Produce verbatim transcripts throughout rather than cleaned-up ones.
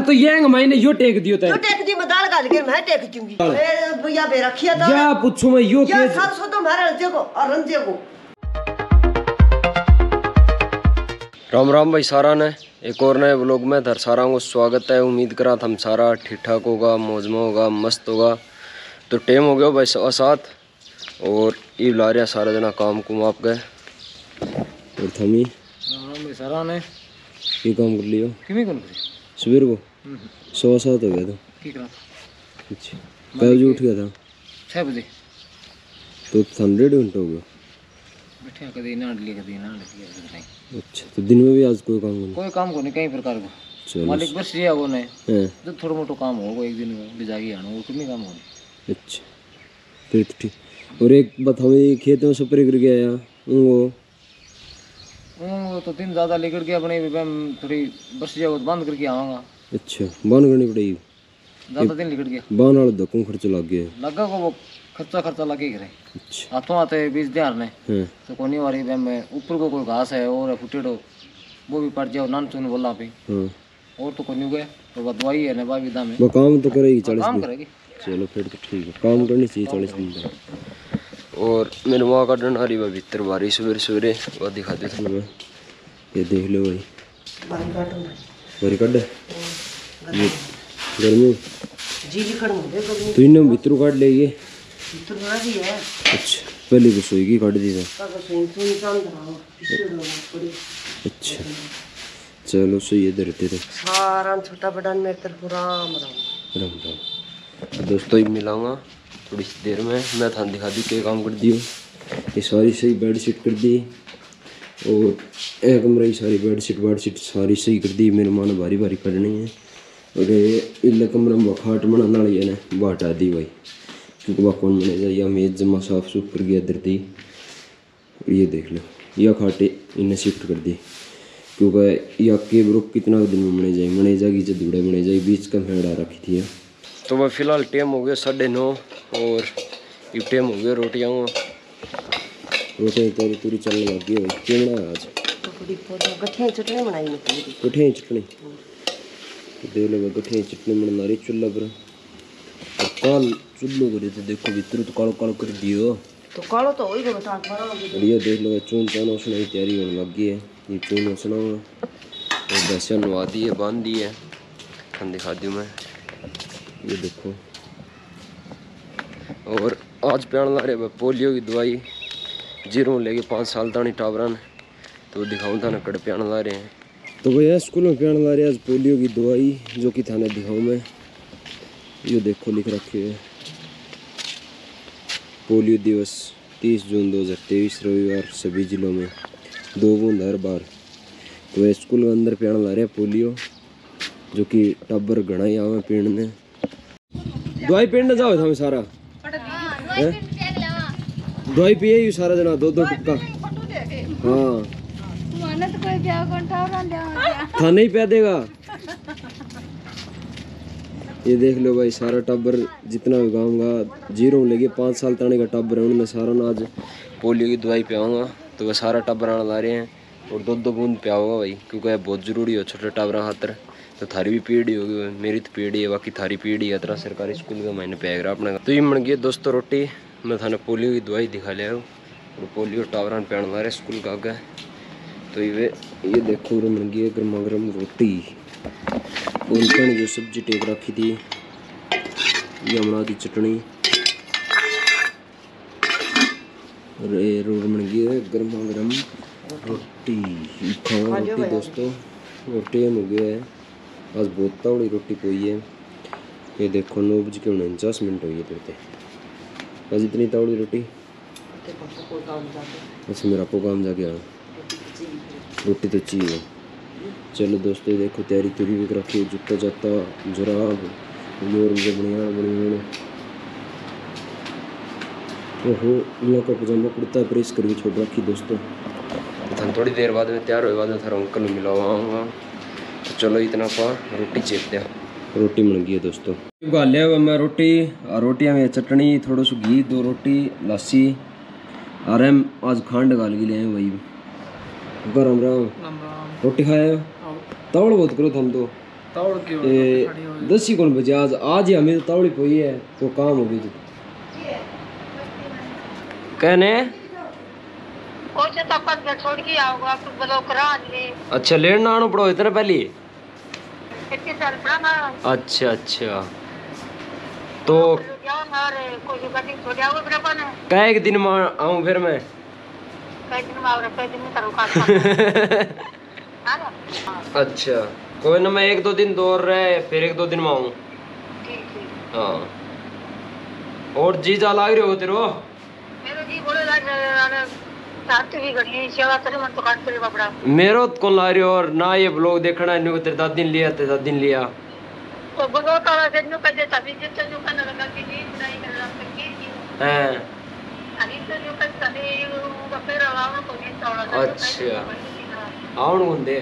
तो ये मैंने यो टेक दियो था। यो टेक दी मैं दाल गाल के मैं टेक दूंगी। ए भैया बे रखिया था। या पूछूं मैं यो के सरसों तो मारे रंजे को और रंजे को। राम राम भाई सारा ने एक और नए व्लॉग में धर सारा को स्वागत है। उम्मीद करा हम सारा ठीक ठाक होगा, मौज में होगा, मस्त होगा। तो टाइम हो गया भाई सवा सात और ये ला रहे सारा जना काम कुम आप गए और थमी भाई सारा ने ये काम कर लियो सवेर को सवा सात हो गया था। अच्छा कब बजे उठ गया था? छः बजे। तो हंड्रेड घंटा हो गया। अच्छा तो दिन में भी आज कोई काम नहीं? कोई काम को नहीं कई प्रकार को मालिक बस ये वो नहीं तो थोड़ा मोटा काम होगा एक दिन में बिजागी आना वो कितनी काम होगा। अच्छा फिर तो ठीक। और एक बात हमें खेत में स्प्रे कर गया वो वो तो दिन ज़्यादा लेकर के अपने थोड़ी बस जाओ बंद करके आऊँगा। अच्छा बंद करनी पड़ेगी ज़्यादा दिन लेकर गया बान वाला धक्कों खर्चा लग गया लगा को वो खर्चा खर्चा लगे करे। अच्छा हाथों आते बीस ध्यार ने तो कोनी वाली में ऊपर को कोई घास है और फुटेडो वो भी पड़ जाओ नान चुन बोला पे और तो कोनी गए तो दवाई है ना बाबी दाम है वो काम तो करेगी चालीस काम दिन करेगी। चलो फिर तो ठीक है काम करनी चाहिए चालीस दिन का। और मेरे वहाँ का डंडारी वा भीतर बारी सवेरे सवेरे वह दिखाते थे मैं ये देख लो भाई बारी काट ये गर्मी तो इन्हें भीतर काट ले ये। अच्छा पहले को सोई की काट दी था। अच्छा चलो सही है धरते थे सारा छोटा बड़ा मेरे तरफ राम राम राम राम। दोस्तों ही मिलाऊंगा थोड़ी सी देर में। मैं थान दिखा दी क्या काम कर दियो। ये सारी सही बेड शीट कर दी और एक कमरे की सारी बेड शीट बेड शीट सारी सही कर दी। मेरे माँ ने भारी भारी करनी है और ये इले कमरे में खाट बनाने वाली है ना वो हटा दी भाई क्योंकि वह कौन बने जाए या मेज जमा साफ सुफ कर गया धरती। ये देख लो यह खाटे इन्हें शिफ्ट कर दी क्योंकि यह के ब्रोक कितना दिन में बने जाए बने जाएगी जब धूड़े बने जाए बीच का फेड़ा रखी थी। तो वह फिलहाल टाइम हो गया साढ़े नौ और ये टाइम हो गया रोटियाँ रोटियाँ तैयारी पूरी चलने लग गई भाई। क्या बनाया आज? गठिया चटनी बनाई गठिया चटनी देख लो गठिया चटनी बना रही चूल्हा पर काल चूल्हो कर तो देखो भीतर तो कालो कालो कर दियो तो कालो तो होई गयो साथ भरा बढ़िया देख लो चून चान उसने तैयारी होने लग गई है। ये चून उसना और भैंसियाँ नवा दी है बांध दी है खान दिखा दी मैं ये देखो। और आज प्यान ला रहे पोलियो की दवाई जीरो लेके पाँच साल तानी टावरन तो दिखाऊँ था ना कड़ प्यान ला रहे हैं। तो भैया स्कूल में प्यान ला रहे हैं आज पोलियो की दवाई जो कि थाने दिखाऊँ मैं। ये देखो लिख रखे है पोलियो दिवस तीस जून दो हज़ार तेईस रविवार सभी जिलों में दो बूंद हर बार। तो वह स्कूल के अंदर प्यान ला रहे हैं पोलियो जो कि टब्बर घना ही आवे पीने दवाई पीने जाओ हमें सारा दवाई पिए ही सारा जना दो दो टुक्का। हाँ था नहीं पिया देगा। ये देख लो भाई सारा टब्बर जितना भी गाँव का जीरो लेके पाँच साल ताने का टब्बर है उनमें सारा ना आज पोलियो की दवाई पियाऊंगा। तो वह सारा टब्बर आना ला रहे हैं और दो दो बूंद पियाऊंगा भाई क्योंकि यह बहुत ज़रूरी हो छोटे टब्बर खातर। तो थारी भी पीढ़ी होगी मेरी तो पीढ़ी है बाकी थारी पीढ़ी है तरह सरकारी स्कूल का मैंने पैग रहा अपना। तो ये मन गया दोस्तों रोटी मैं थाने पोलियो की दवाई दिखा लिया हूँ और पोलियो टावरान पैन ला रहे स्कूल का आगे। तो ये ये देखो मन गई गर्मा गर्म रोटी उनका जो सब्जी टेक रखी थी ये बना दी चटनी और ये रोड बन गई है गर्मा गर्म रोटी खाओ रोटी दोस्तों। और टाइम हो गया है आज बहुत तावड़ी रोटी पोई है। ये देखो नौ बज के उनचास मिनट हो गए थे आज इतनी तावड़ी रोटी। अच्छा मेरा आपको काम जाके आया रोटी तो चाहिए। चलो दोस्तों देखो तैयारी तुरी भी रखी जूता जाता जुराब और मुझे बढ़िया बढ़िया ओहो इन का पजामा कुर्ता प्रेस करके छोड़ रखी दोस्तों। तो थोड़ी देर बाद में तैयार हुए बाद में थारा अंकल मिला आऊँगा। तो चलो इतना पा रोटी चेक दिया रोटी बन गई है दोस्तों। गाल लिया हुआ मैं रोटी और रोटियाँ में चटनी थोड़ा सा घी दो रोटी लस्सी और हम आज खांड गाल के लिए भाई गरम राम रोटी खाए तावड़ बहुत करो तुम तो तावड़ की ए, दस ही कौन बजे आज आज ही हमें तो तावड़ी पोई है वो काम हो गई थी कहने छोड़ के आओगे आप ब्लॉक करा दिए। अच्छा लेना आना पड़ो इतने पहले इतने साल पुराना अच्छा अच्छा तो कोई गाड़ी छोड़ आओगे फिर अपन कै एक दिन में आऊँ फिर मैं कई दिन में और कई दिन में करो काम हां ना अच्छा कोई ना मैं एक दो दिन दूर रहे फिर एक दो दिन में आऊँ ठीक ठीक हाँ और जी जा लाग रहे हो तेरे मेरे जी बोले लाग साथ भी घड़ी सेवा करे मन तो काट करे बाबड़ा मेरो कौन ला रहे हो और ना ये ब्लॉग देखना है न्यू तेरे दाद दिन लिया तेरे दाद दिन लिया तो बोलो तारा से न्यू कदे तभी जित न्यू करना लगा कि नहीं नहीं कर रहा की हैं अभी तो न्यू कर तभी वो फिर आवाज को नहीं तोड़ा अच्छा आउन होंदे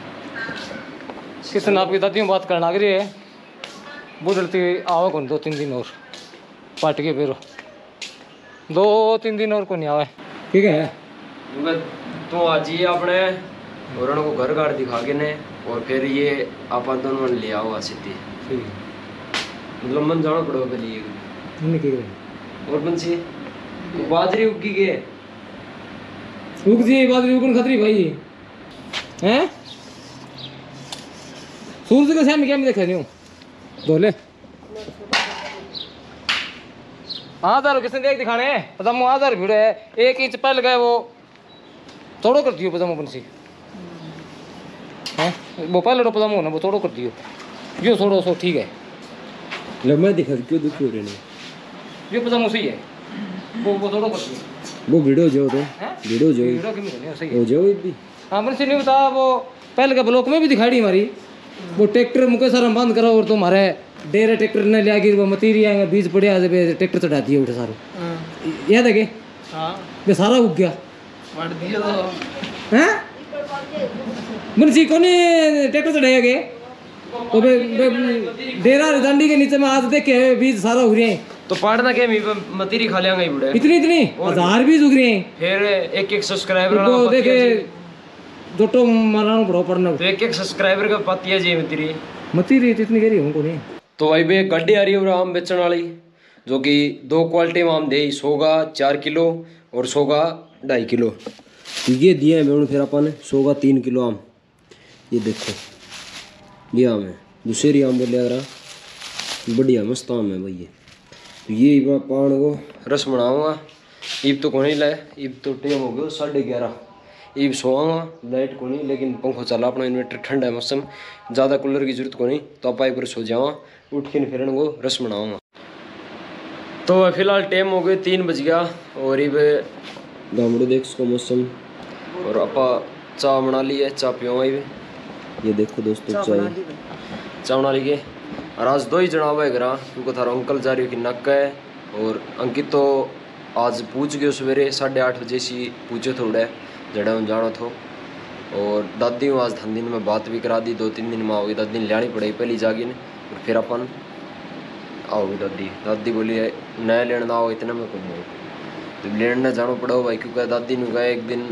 किसन आपकी दादी में बात करना लग रही है बुढ़ती आवा कौन दो तीन दिन और पार्टी के फिर दो तीन दिन और को नहीं आवे ठीक है तो आज ही अपने और को घर घर दिखा के ने और फिर ये आप दोनों ले आओ सीधी मतलब मन जाना पड़ेगा पहले ये और मन से बाजरी उगी के उग जी बाजरी उगन खतरी भाई हैं सूरज के सामने क्या मैं देखा नहीं हूँ धोले आधार किसने देख दिखाने पजामो आधार भीड़ है एक इंच पहले गए वो थोड़ो कर दियो पजामो बंसी हैं वो पहले रो पजामो ना वो थोड़ो कर दियो जो थोड़ो सो ठीक है ले मैं दिखा क्यों दुखी हो रहे ने जो पजामो सही है वो वो थोड़ो कर दियो वो वीडियो जो तो वीडियो जो वीडियो की नहीं सही है हो जाओ भी हां बंसी नहीं बता वो पहले का ब्लॉक में भी दिखाड़ी हमारी वो ट्रैक्टर मुके सारा बंद करो और तुम्हारे डेरे ट्रैक्टर ने ले आके वो मतीरी आएगा बीज पड़े जब ट्रैक्टर चढ़ा दिया उठे सारो याद है के हां ये सारा उग गया मार दिया तो हैं मुंशी कोनी ट्रैक्टर चढ़ाया के तो बे, बे डेरा डंडी के नीचे में आज देखे बीज सारा उग रहे हैं तो पाड़ना के मी मतीरी खा लेंगे बुढ़े इतनी इतनी हजार बीज उग रहे हैं फिर एक एक सब्सक्राइबर तो देखे जोटो मारना पड़ो पड़ना तो एक एक सब्सक्राइबर का पाती जी मतीरी मतीरी इतनी कह रही हूं कोनी तो भाई बे गड्डी आ रही है आम बेचने वाली जो कि दो क्वालिटी में आम दे सौ का चार किलो और सौ का ढाई किलो ये दिए हैं फिर अपन सौ का तीन किलो आम ये देखो ये आम है दूसरी आम बोले अगर बढ़िया मस्त आम है भाई ये तो ये पान को रस बनाऊंगा ईब तो कौन लाए ईब तो टाइम हो गया साढ़े ग्यारह ईब सोआंगा लाइट को नहीं लेकिन पंखो चला अपना इन्वर्टर ठंडा है मौसम ज़्यादा कूलर की जरूरत को नहीं तो आप पर सो जावा उठ के फिर को रस बनाऊंगा तो फिलहाल टाइम हो गए तीन बज गया और ये गामड़ो देख उसको मौसम और आपा चाय बना ली है चाय पियो ये ये देखो दोस्तों चाय चाय बना ली के और आज दो ही जना हुआ है घर क्योंकि थारा अंकल जा रही कि नक्का है और अंकित तो आज पूछ गयो सवेरे साढ़े आठ बजे सी पूछो थोड़ा जड़ा हम जाना थो और दादी आज धन दिन में बात भी करा दी दो तीन दिन में आओगी दादी ने लियानी पड़ेगी पहली जागी ने और फिर अपन आओगी दादी दादी बोली नया लेना आओ इतना में कुछ नहीं तो लेना जाना पड़ो भाई क्योंकि दादी ने कहा एक दिन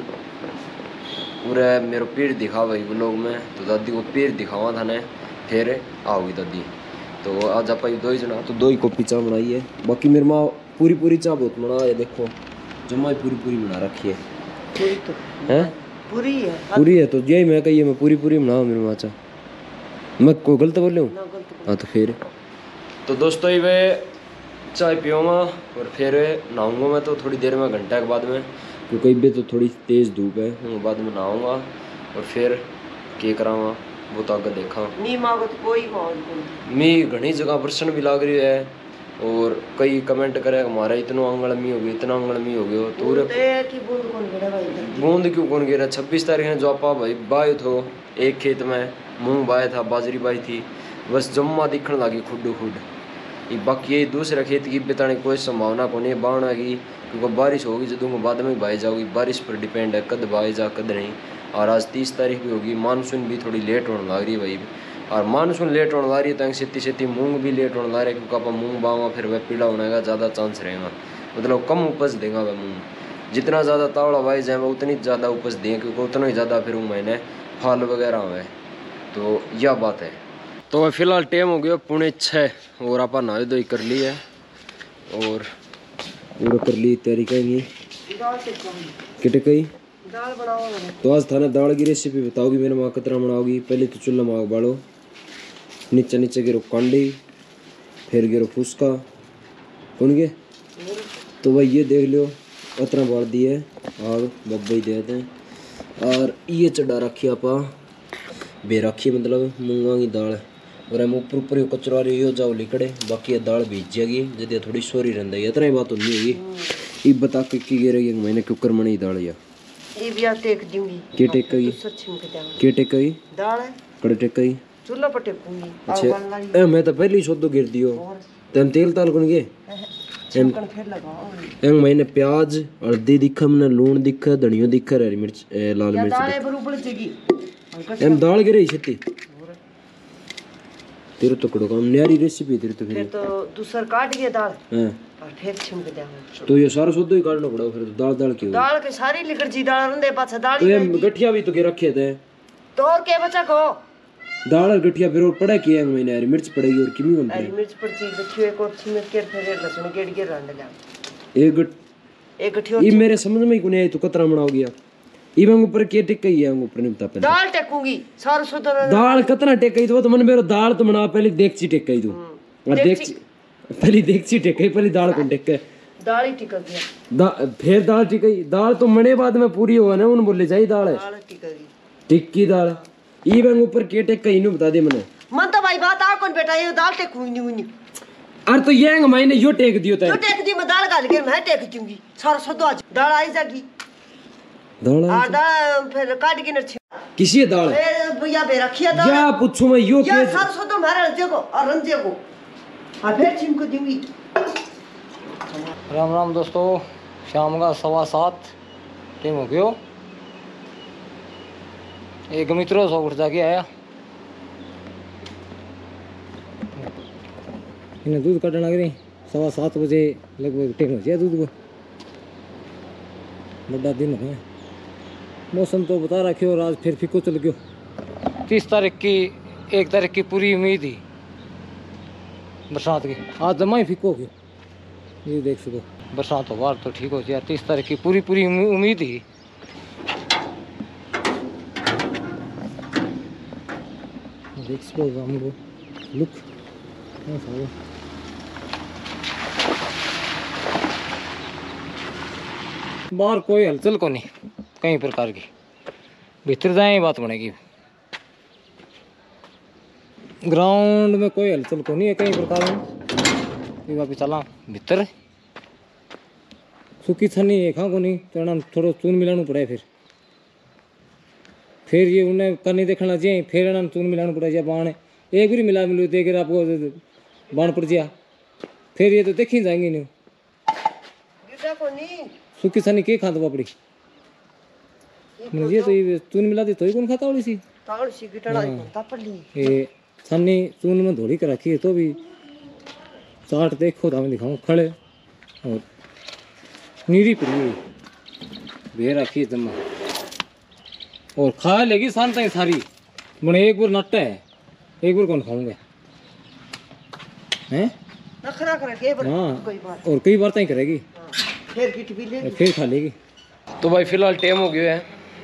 पूरा मेरे पेड़ दिखा भाई ब्लॉग में तो दादी को पेड़ दिखावा था ने फिर आओगी दादी तो आज आप दो ही जना तो दो ही कॉपी चाय बनाई है बाकी मेरी माँ पूरी पूरी चाय बहुत बना है देखो जमा पूरी पूरी बना रखी है पूरी तो हैं पूरी है पूरी है तो यही मैं कही मैं पूरी पूरी बनाऊँ मेरी माँ चाय मैं कोई गलत बोल रहा हूँ हाँ तो फिर तो दोस्तों ये वे चाय पीऊँगा और फिर नहाऊँगा मैं तो थोड़ी देर में घंटा के बाद में क्योंकि इबे तो थोड़ी तेज़ धूप है मैं बाद में नहाऊँगा और फिर के कराऊँगा वो तो आगे देखा नी मांगो तो कोई मौज नहीं मी घनी जगह प्रश्न भी लाग रही है और कई कमेंट करे हमारा इतना आंगड़ मी हो गया इतना आंगड़ मी हो गया तो कि बूंद कौन गिरा भाई बूंद क्यों कौन गिरा छब्बीस तारीख ने जो आपा भाई बाय थो एक खेत में मूंग बाया था बाजरी बाई थी बस जम्मा दिखने लगी खुड खुड ये बाकी ये दूसरा खेत की बिताने कोई संभावना को नहीं बावना की क्योंकि बारिश होगी जो बाद में बाई जाओगी बारिश पर डिपेंड है कद बाई जा कद नहीं और आज तीस तारीख भी होगी मानसून भी थोड़ी लेट होने लग रही है भाई और मानसून लेट होने लग रही है तो छेती छेती मूंग भी लेट होने लग रहा है क्योंकि आप मूंग बावा फिर वह पीला होने का ज़्यादा चांस रहेगा मतलब कम उपज देगा वह मूंग जितना ज़्यादा तावड़ा बाई जाए वह उतनी ज़्यादा उपज दें क्योंकि उतना ही ज़्यादा फिर मैंने फल वगैरह हुए तो यह बात है तो फिलहाल टाइम हो गया पौने छः और आप नहा धोई कर ली है और पूरा कर ली तैयारी करेंगी किटे कही दाल बनाओ। तो आज थाने दाल की रेसिपी बताओगी मेरे माँ कितना बनाओगी। पहले तो चूल्हा माँ बालो, नीचे नीचे गिरो कांडी, फिर गिरो फुसका कौन गे। तो भाई ये देख लो उतना बाल दिए आग बब्बई देते हैं और ये चढ़ा रखी आपा बे रखी मतलब मूंगा की दाल और हम ऊपर ऊपर कचरा रही हो जाओ लिकड़े बाकी ये दाल भीज जाएगी जब थोड़ी सोरी रहता है इतना ही बात होनी होगी। ये बता के की गिरेगी मैंने कुकर में नहीं दाल या ये भी आ टेक दूंगी के टेक गई के टेक गई दाल है कड़े टेक गई चूल्हा पर टेकूंगी। अच्छा ए मैं तो पहले ही सोदो गिर दियो तम तेल ताल कौन गे चिकन फिर लगाओ। एंग मैंने प्याज हल्दी दिखा मैंने लून दिखा धनिया दिखा हरी मिर्च लाल मिर्च दाल है बरूबड़ जगी एम दाल गिरे छती तेरे तो कड़ो काम न्यारी रेसिपी तेरे तो फिर तो दूसरा काट के दाल हां और फिर छिमक दे। तो ये सारा सोदो ही काटना पड़ा फिर दाल दाल क्यों दाल के सारी लिकड़ जी दाल रंदे पाछा दाल तो ये गठिया भी तो के रखे थे तो और के बचा को दाल और गठिया फिर और पड़ा किया एंग मैंने हरी मिर्च पड़ेगी और किमी बन हरी मिर्च पर चीज देखियो एक और छिमक के फिर लहसुन गेड़ के रंड ला एक गट एक गठियो ये मेरे समझ में ही कोनी आई तू कतरा बनाओगी ई मैं ऊपर के टिक गई है ऊपर नहीं बता पहले दाल टेकूंगी सारा सुधर दाल कितना टेक गई तो तो मन मेरे दाल तो बना पहले देख ची टेक गई तू और देख पहले देख ची टेक गई पहले दाल को टेक के दाल ही टिक गया दा फिर दाल टिक गई दाल तो मने बाद में पूरी हुआ ना उन बोले जाई दाल है दाल टिक गई टिक्की दाल ई मैं ऊपर के टेक गई नु बता दे मने मन तो भाई बात आ कौन बेटा ये दाल टेकूंगी नहीं नहीं अरे तो ये मैंने यो टेक दियो तो टेक दी मैं दाल गाल के मैं टेक दूंगी सारा सुधर आज दाल आई जागी दाल आ दाल फिर काट के न किसी दाल ए भैया बे रखिया दाल या पूछूं मैं यो या के सारा सुधर मारे देखो और रंजे को आ फिर छिम को दूंगी। राम राम दोस्तों, शाम का सवा सात टाइम हो गयो। एक मित्रों सौ उठ जाके आया इन्हें दूध काटने लग रही सवा सात बजे लगभग टाइम हो जाए दूध को बड़ा दिन है। मौसम तो बता रखे और आज फिर फिको चल गयो। तीस तारीख की एक तारीख की पूरी उम्मीद ही बरसात की, आज जमा ही फिको हो गयो। ये देख सको बरसात हो बार तो ठीक हो जाए। तीस तारीख की पूरी पूरी उम्मीद ही देख सको हमको लुक बाहर कोई हलचल को नहीं कई प्रकार की, भीतर जाए बात बनेगी। ग्राउंड में कोई हलचल को नहीं है कई प्रकार में। वापिस चला भीतर सुखी छनी है खा को नहीं तो थोड़ा चून मिलाना पड़े फिर फिर ये उन्हें करनी देखना चाहिए फिर ना चून मिलाना पड़ा जाए बाण एक भी मिला मिलो तो अगर आपको बाण पड़ जाए फिर ये तो देखी जाएंगे नहीं सुखी छनी के खाद पड़ी मुझे तो ये चून मिला दी तो ही कौन खाता वाली सी ये छनी चून में धोड़ी कर रखी है तो भी चाट देखो तो हमें दिखाऊँ खड़े और नीरी पड़ी भे रखी है जमा और खा लेगी शांत है सारी मैंने एक बार नट्टा है एक बार कौन खाऊंगा हैं नखरा कर के बार हाँ कोई बात और कई बार तक करेगी फिर गिट भी ले फिर खा लेगी। तो भाई फिलहाल टाइम हो गया है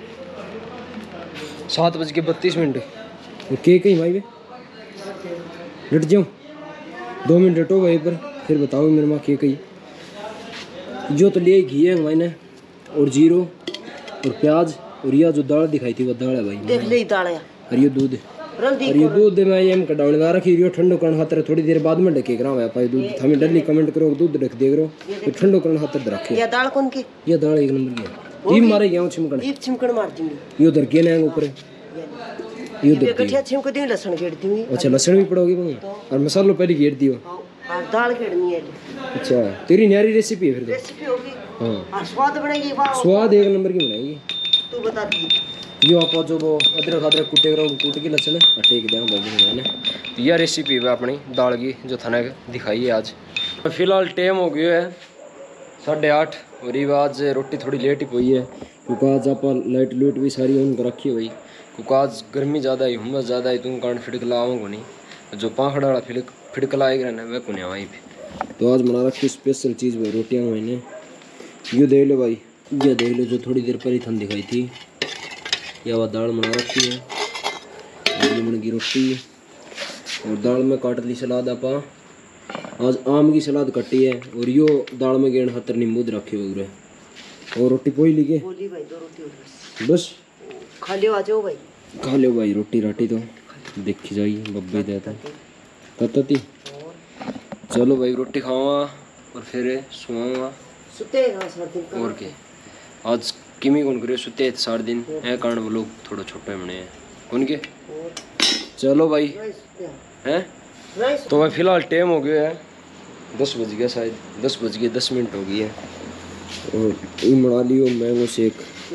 सात बज के बत्तीस मिनट और के कहीं भाई वे लट जाऊँ दो मिनट लटो भाई पर फिर बताओ मेरे माँ के कही जो तो लिए घी है मैंने और जीरो और प्याज और यह जो दाल दिखाई थी वो दाल है भाई देख ले दाल है और ये दूध और ये दूध मैं ये कटावने ला रखी रियो ठंडो करने खातर थोड़ी देर बाद में ढके करा भाई दूध हमें डरली कमेंट करो दूध ढक दे करो ये ठंडो करने खातर रखे ये दाल कौन की ये दाल एक नंबर की टीम मारे गया छिमकन एक छिमकन मार दूंगी ये उधर के ना ऊपर ये उधर गठिया छिमक दूंगी लहसुन गेड़ दूंगी। अच्छा लहसुन भी पड़ोगी मम्मी और मसालो पहले घेर दियो और दाल घेड़नी है। अच्छा तेरी न्यारी रेसिपी है फिर तो रेसिपी होगी हाँ और स्वाद बनेगी वाह स्वाद एक नंबर की बनाएगी तू बता दी यो आप जो वो अदरक अदरक कूटे करो कूट के लहसुन टेक दें बाबू मैंने यह रेसिपी है अपनी दाल की जो थाने दिखाई है आज। फिलहाल टाइम हो गया है साढ़े आठ और ये आज रोटी थोड़ी लेट ही हुई है क्योंकि आज आप लाइट लूट भी सारी ऑन कर रखी है भाई क्योंकि आज गर्मी ज़्यादा है हुमस ज़्यादा है तुम कारण फिर लाओगे नहीं जो पाखड़ा वाला फिड़क फिड़कला आएगा ना वह कुने वहीं पे। तो आज बना रखी स्पेशल चीज़ भाई रोटियाँ मैंने ये देख लो भाई, ये देख लो जो थोड़ी देर पर ही थन दिखाई थी। यह वह दाल बना रखी है, लीमन की रोटी और दाल में काट ली सलाद आपा। आज आम की सलाद कटी है और यो दाल में गेंद हतर नींबू रखे हुए और रोटी पोई ली के बोली भाई दो रोटी उधर बस खा लियो आ जाओ भाई। खा लो भाई रोटी राटी तो देखी जाइए बब्बे देता तत्ती। चलो भाई रोटी खावा और फिर सुवा सुते ना सारा दिन और के आज किमी कौन करे सुते सारे दिन है कारण वो लोग थोड़ा छोटे बने हैं कौन के। चलो भाई हैं तो भाई फिलहाल टाइम हो गया है दस बज गया शायद दस बज गए दस मिनट हो गई है और ये बना लियो मैंगो शेक।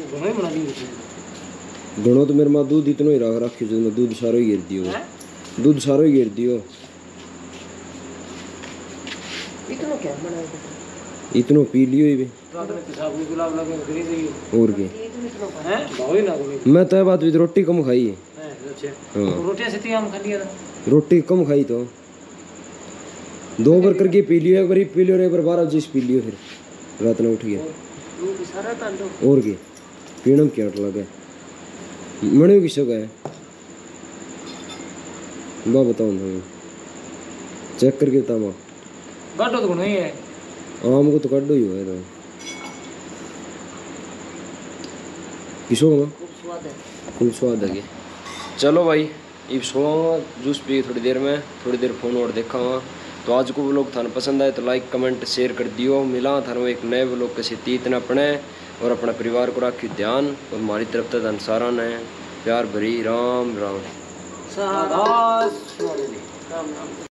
घणो तो मेरे माँ दूध इतना ही रख रखी जो दूध सारो ही गिर दियो दूध सारो ही गिर दियो इतना क्या बनाया इतना पी लियो ही भी और के मैं तो बात भी रोटी कम खाई है रोटी कम खाई तो दो बार करके पी लियो एक बार पी लियो एक बार बारह चीज पी लियो फिर रात में उठ गया और के पीणम क्या लगा मणियों की शक है बा बताओ ना चेक करके तामा गाटो तो नहीं है आम को तो काटो ही है तो किसो का खूब स्वाद है खूब स्वाद है। चलो भाई ये सोऊंगा जूस पी थोड़ी देर में थोड़ी देर फोन और देखा हुआ। तो आज को व्लॉग थाने पसंद आए तो लाइक कमेंट शेयर कर दियो। मिला थाने एक नए व्लॉग के साथ इतना अपने और अपना परिवार को रखियो ध्यान और हमारी तरफ तक अंसारा ने प्यार भरी राम राम राम राम।